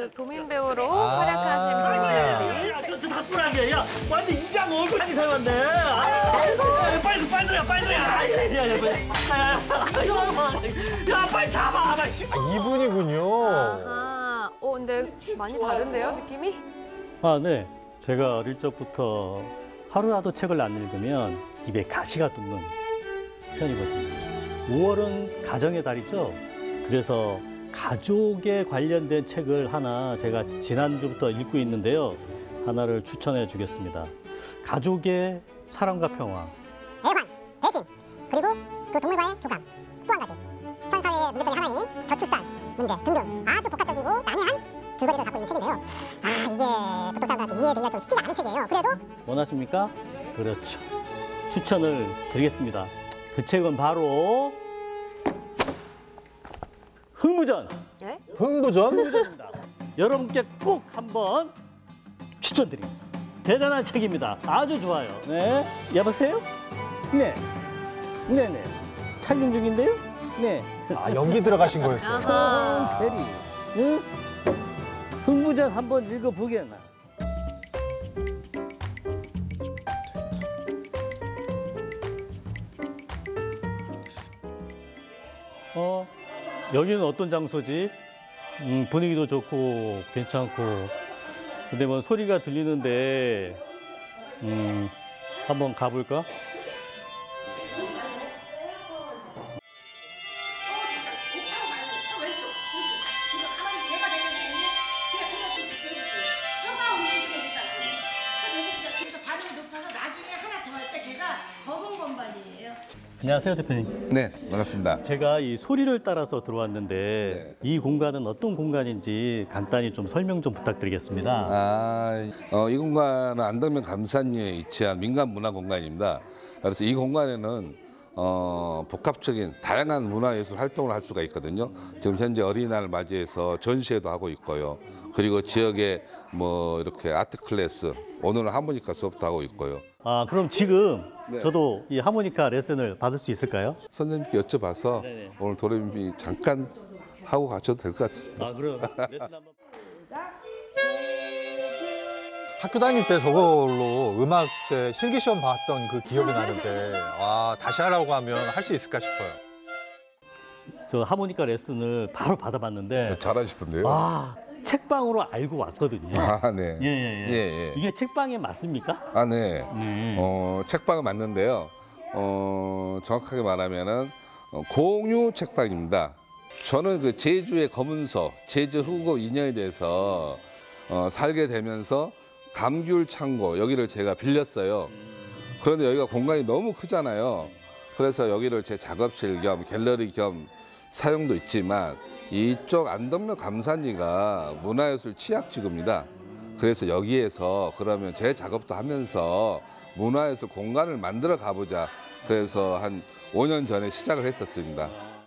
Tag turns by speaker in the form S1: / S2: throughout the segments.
S1: 네, 도민 배우로 활약하신 분들.
S2: 야, 저 닭불하게. 야, 완전 이장 얼굴이 닮았네. 빨리 야, 빨리 잡아. 나 씨.
S3: 이분이군요.
S1: 아하. 근데 많이 다른데요, 느낌이?
S4: 아, 네. 제가 어릴 적부터 하루라도 책을 안 읽으면 입에 가시가 돋는 편이거든요. 5월은 가정의 달이죠. 그래서 가족에 관련된 책을 하나 제가 지난주부터 읽고 있는데요. 하나를 추천해 주겠습니다. 가족의 사랑과 평화.
S5: 애환, 배신, 그리고 그 동물과의 교감, 또 한 가지 현사회의 문제 중에 하나인 저출산 문제 등등 아주 복합적이고 난해한 줄거리를 갖고 있는 책인데요. 이게 보통 사람들한테 이해되기가 좀 쉽지가 않은 책이에요. 그래도
S4: 원하십니까? 그렇죠. 추천을 드리겠습니다. 그 책은 바로 흥부전.
S1: 네?
S3: 흥부전?
S4: 여러분께 꼭 한번 추천드립니다. 대단한 책입니다. 아주 좋아요. 네. 여보세요? 네. 네네. 촬영 중인데요? 네.
S3: 아, 연기 들어가신 거였어요.
S4: 대리. 응? 흥부전 한번 읽어보게나. 여기는 어떤 장소지? 분위기도 좋고 괜찮고. 근데 뭐 소리가 들리는데 한번 가볼까? 안녕하세요, 대표님.
S6: 네, 반갑습니다.
S4: 제가 이 소리를 따라서 들어왔는데 이 공간은 어떤 공간인지 간단히 좀 설명 좀 부탁드리겠습니다.
S6: 이 공간은 안덕면 감산리에 위치한 민간 문화 공간입니다. 그래서 이 공간에는 복합적인 다양한 문화예술 활동을 할 수가 있거든요. 지금 현재 어린이날을 맞이해서 전시회도 하고 있고요. 그리고 지역에 뭐 이렇게 아트 클래스, 오늘은 하모니카 수업도 하고 있고요.
S4: 그럼 지금
S6: 네.
S4: 저도 이 하모니카 레슨을 받을 수 있을까요?
S6: 선생님께 여쭤봐서
S4: 네네.
S6: 오늘 도레미 잠깐 하고 가셔도 될 것 같습니다.
S4: 그럼 레슨 한번.
S3: 학교 다닐 때 저걸로 음악 때 실기시험 봤던 그 기억이 나는데 다시 하라고 하면 할 수 있을까 싶어요.
S4: 저 하모니카 레슨을 바로 받아봤는데
S6: 잘하시던데요?
S4: 책방으로 알고 왔거든요.
S6: 네.
S4: 예. 이게 책방에 맞습니까?
S6: 네. 책방은 맞는데요. 정확하게 말하면은 공유 책방입니다. 저는 그 제주의 검은소, 제주 흑우 인연에 대해서 살게 되면서 감귤 창고 여기를 제가 빌렸어요. 그런데 여기가 공간이 너무 크잖아요. 그래서 여기를 제 작업실 겸 갤러리 겸 사용도 있지만 이쪽 안덕면 감산리가 문화예술 취약지구입니다. 그래서 여기에서 그러면 제 작업도 하면서 문화예술 공간을 만들어 가보자. 그래서 한 5년 전에 시작을 했었습니다.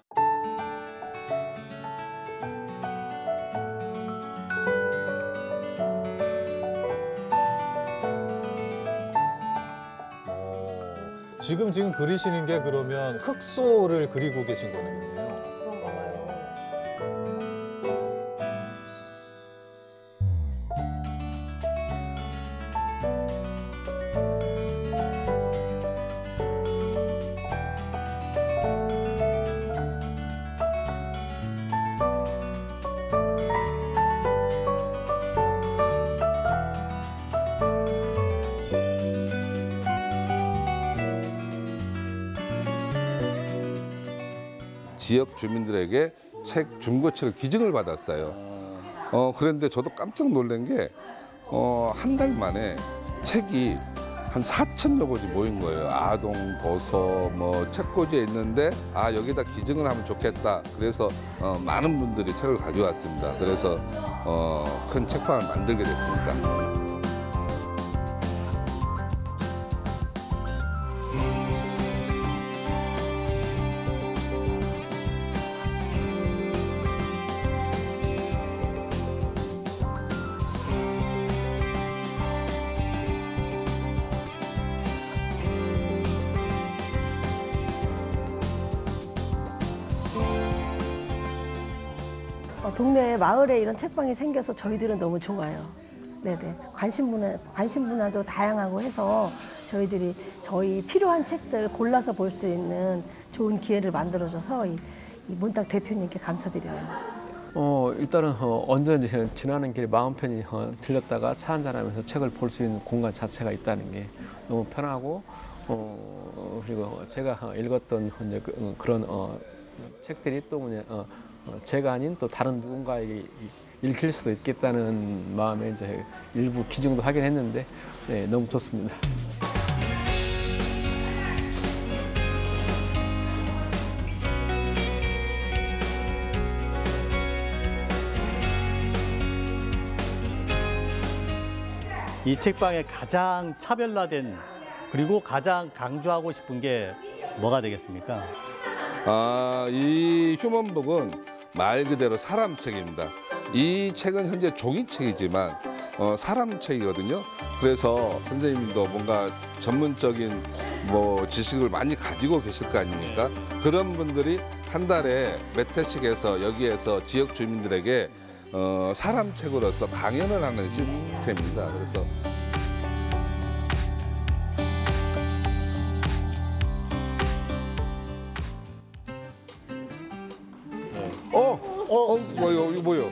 S3: 지금 그리시는 게 그러면 흑소를 그리고 계신 거네요.
S1: 그런가 봐요.
S6: 지역 주민들에게 책 중고책을 기증을 받았어요. 그런데 저도 깜짝 놀란 게 한 달 만에 책이 한 4,000여 권이 모인 거예요. 아동, 도서, 뭐 책꽂이에 있는데 여기다 기증을 하면 좋겠다. 그래서 많은 분들이 책을 가져왔습니다. 그래서 큰 책방을 만들게 됐습니다.
S7: 동네 마을에 이런 책방이 생겨서 저희들은 너무 좋아요. 네네. 관심 분야도 다양하고 해서 저희들이 저희 필요한 책들 골라서 볼 수 있는 좋은 기회를 만들어줘서 이 문탁 대표님께 감사드려요.
S8: 일단은 언제든지 지나는 길에 마음 편히 들렸다가 차 한잔하면서 책을 볼 수 있는 공간 자체가 있다는 게 너무 편하고 그리고 제가 읽었던 이제 그런 책들이 또 뭐냐 제가 아닌 또 다른 누군가에게 읽힐 수도 있겠다는 마음에 이제 일부 기증도 하긴 했는데 네, 너무 좋습니다.
S4: 이 책방의 가장 차별화된 그리고 가장 강조하고 싶은 게 뭐가 되겠습니까?
S6: 이 휴먼북은 말 그대로 사람 책입니다. 이 책은 현재 종이책이지만 사람 책이거든요. 그래서 선생님도 뭔가 전문적인 지식을 많이 가지고 계실 거 아닙니까? 그런 분들이 한 달에 몇 회씩 해서 여기에서 지역 주민들에게 사람 책으로서 강연을 하는 시스템입니다. 그래서 이거 뭐요?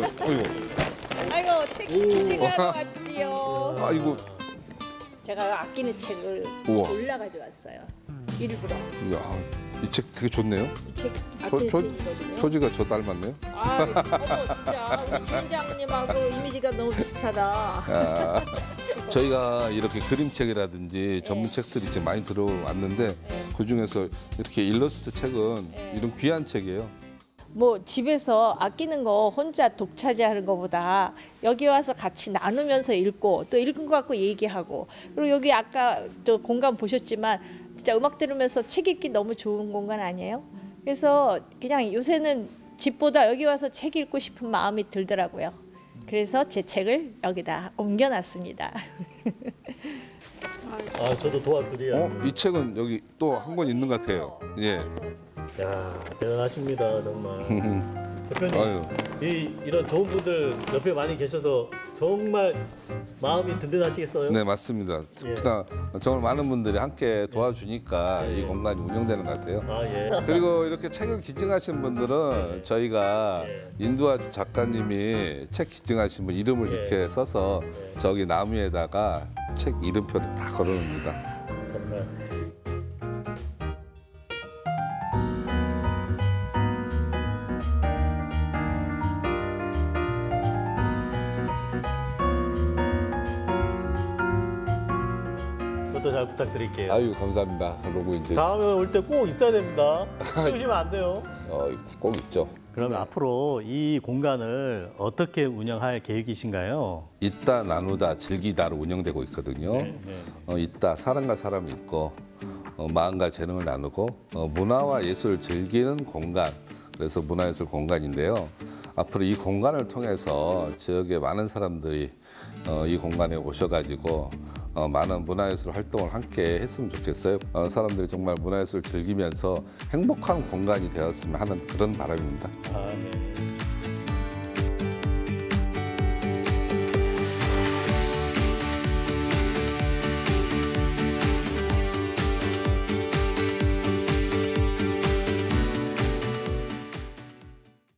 S9: 아이고 책 기증하러 왔지요.
S6: 아이고
S9: 제가 아끼는 책을
S6: 우와.
S9: 골라가지고 왔어요. 일부러.
S6: 이야, 이 책 되게 좋네요.
S9: 이 책 아끼는 책이거든요.
S6: 표지가 저 닮았네요.
S9: 어머 진짜 우리 팀장님하고 이미지가 너무 비슷하다.
S6: 저희가 이렇게 그림책이라든지 전문 책들이 이제 많이 들어왔는데 그 중에서 이렇게 일러스트 책은 이런 귀한 책이에요.
S9: 뭐 집에서 아끼는 거 혼자 독차지하는 것보다 여기 와서 같이 나누면서 읽고 또 읽은 거 갖고 얘기하고 그리고 여기 아까 저 공간 보셨지만 진짜 음악 들으면서 책 읽기 너무 좋은 공간 아니에요? 그래서 그냥 요새는 집보다 여기 와서 책 읽고 싶은 마음이 들더라고요. 그래서 제 책을 여기다 옮겨놨습니다.
S4: 저도 도와드려요.
S6: 이 책은 여기 또 한 권 있는 것 같아요. 예.
S4: 야, 대단하십니다, 정말. 대표님,
S6: 아유.
S4: 이런 좋은 분들 옆에 많이 계셔서 정말 마음이 든든하시겠어요?
S6: 네, 맞습니다. 특히나 정말 많은 분들이 함께 도와주니까 이 공간이 운영되는 것 같아요. 그리고 이렇게 책을 기증하신 분들은 저희가 인두아 작가님이 책 기증하신 분 이름을 이렇게 써서 저기 나무에다가 책 이름표를 다 걸어놓습니다.
S4: 정말. 잘 부탁드릴게요.
S6: 아유, 감사합니다. 그리고 이제
S4: 다음에 올 때 꼭 있어야 됩니다. 치우시면 안 돼요.
S6: 꼭 있죠.
S4: 그러면 앞으로 이 공간을 어떻게 운영할 계획이신가요?
S6: 있다, 나누다, 즐기다로 운영되고 있거든요. 있다, 사람과 사람이 있고 마음과 재능을 나누고 문화와 예술을 즐기는 공간, 그래서 문화예술 공간인데요. 앞으로 이 공간을 통해서 지역의 많은 사람들이 이 공간에 오셔가지고 많은 문화예술 활동을 함께 했으면 좋겠어요. 사람들이 정말 문화예술을 즐기면서 행복한 공간이 되었으면 하는 그런 바람입니다.
S4: 네.